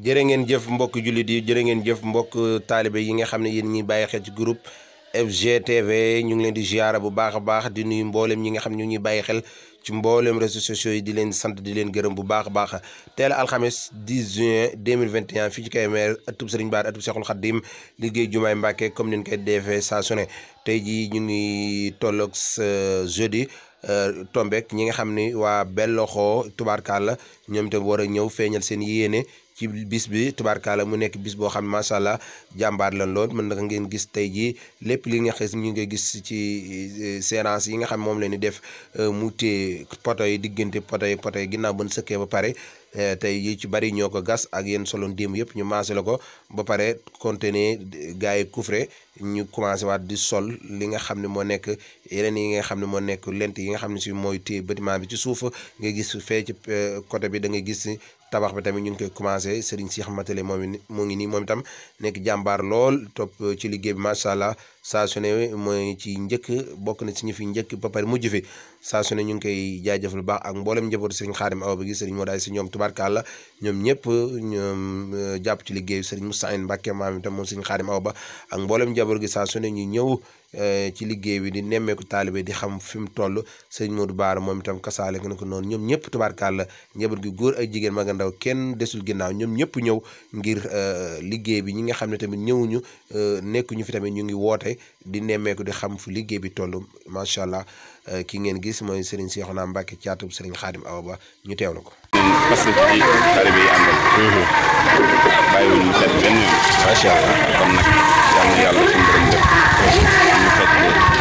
jërë ngeen jëf mbokk jullit yi jërë ngeen jëf mbokk taalibe yi nga xam ne yéen ñi bàyyi xel ci groupe FGTV ñu ngi leen di ziara bu baax a baax di nuyu mboolem ñi nga xam ne ñu ñuy bàyyi xel ci mboolem réseaux sociaux yi di leen sant di leen gërëm bu baax a baax teel alxames 10 juin 2021 fii ci Kébémer ëttub Sëriñ Bara ëttub Seexul Xaddim liggéey jumaay Mbàkke comme ni ñu koy defee saa su ne tey jii ñu ngi tolloog jeudi tombek ñi nga xam ni waa Belloxo tubaarkàlla ñoom itam war a ñëw feeñal seen yéene ci bis bi tubaarkàlla mu nekk bis boo xam ne macha allah jàmbaar lan lool mën naka ngeen gis tey jii lépp li nga xam ñu ngi gis ci séance yi nga xam moom leen di def mu tee poto yi diggante poto yi ginnaaw ba ñu sëkkee ba pare tey yi ci bari ñoo ko gas ak yéen soloon démb yëpp ñu maase la ko ba pare conteneur gars yi coufré ñu commencé waat di sol li nga xam ne moo nekk yeneen yi nga xam ne moo nekk lent yi nga xam ne si mooy téye bâtiment bi ci suuf nga gis fee ci côté bi da nga gis tabax bi tamit ñu ngi koy commencé Serigne Cheikh Matale moom moo ngi nii moom itam nekk jàmbaar lool topp ci liggéey bi macha allah saa su ne mooy ci njëkk bokk na ci ñi fi njëkk ba pare mujj fi saa su ne ñu ngi koy jaajëfal bu baax ak mboolem njabootu Serigne Khadim Awa Ba gi Serigne Modaay si ñoom tubaarkàlla ñoom ñëpp ñoom jàpp ci liggéey Serigne Moussa Mbacke maam itam moom Serigne Khadim Awa Ba ak mboolem njaboot gi saa su ne ñu ñëw ci liggéey bi di nemmeeku taalibe di xam fi mu toll sëñ Modou Bara moom itam kasaale nga ko noonu ñoom ñëpp tubaarkàlla njaboot gi góor ak jigéen mag ak ndaw kenn desul ginnaaw ñoom ñëpp ñëw ngir liggéey bi ñi nga xam ne tamit ñëwuñu nekkuñu fi tamit ñu ngi woote di nemmeeku di xam fu liggéey bi toll macha allah ki ngeen gis mooy Serigne Cheikhouna Mbacke caatub Serigne Khadim Awa Ba ñu teewlu ko. parce que ci taalibe yi àndal. bàyyiwuñu xel benn yoon. macha allah kon nag yàlla suñu borom def ñu fekk